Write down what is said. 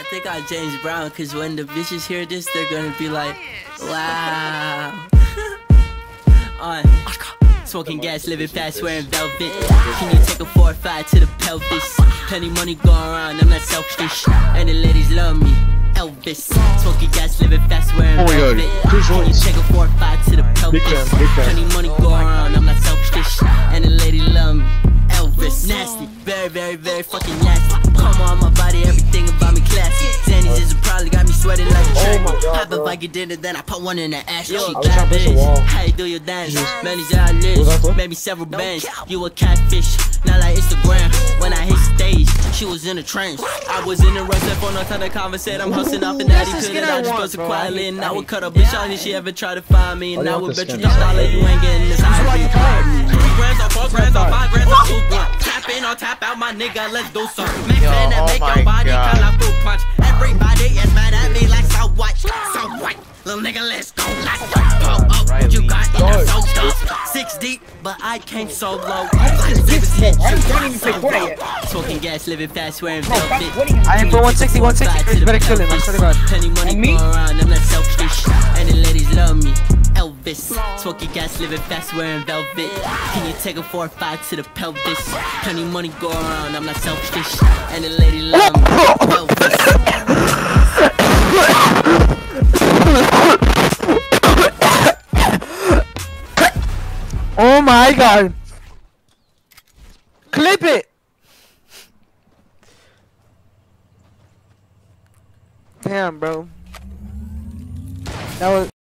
think I'm James Brown, cause when the bitches hear this, they're gonna be like, wow. Smoking gas, living fast, wearing velvet. Can you take a 4 or 5 to the pelvis? Plenty money going around, I'm not selfish. And the ladies love me, Elvis. Smoking gas, living fast, wearing velvet. Can you take a 4 or 5 to the pelvis? Plenty money going around, I'm not selfish. And the ladies love me, Elvis. Nasty, very, very, very fucking nasty. Come on my body, everything about me classy. Zannies is probably got me sweating like a train. Pop if I get dinner, then I put one in the ass. She bad bitch, how you do your dance? Many's out list, maybe several bands. You a catfish, not like Instagram. When I hit stage, she was in a trance. I was in the rush, left on no time to conversate. I'm hustling off and natty pill that I just posted quietly. And I would cut a bitch out if she ever try to find me. And I would bet you $1 you ain't getting this. 3 grams or 4 grams or 5 grams or 2 grams. Tap in or tap out, my nigga, let's do something. Make that make your body call a fruit punch. Everybody is mad at me like so what? So what? Little nigga, let's go. Let's go. Pull up what you got in that soda. 6 deep, but I came so low. Smoking gas, living fast, wearing velvet. I am for 160, 160. Chris, better kill him. I swear to God. Plenty money going around, I'm not selfish. And the ladies love me, Elvis. Smoking gas, living fast, wearing velvet. Can you take a 4 or 5 to the pelvis? Plenty money going around, I'm not selfish. And the ladies love me, Elvis. Oh my God! Clip it! Damn, bro. That was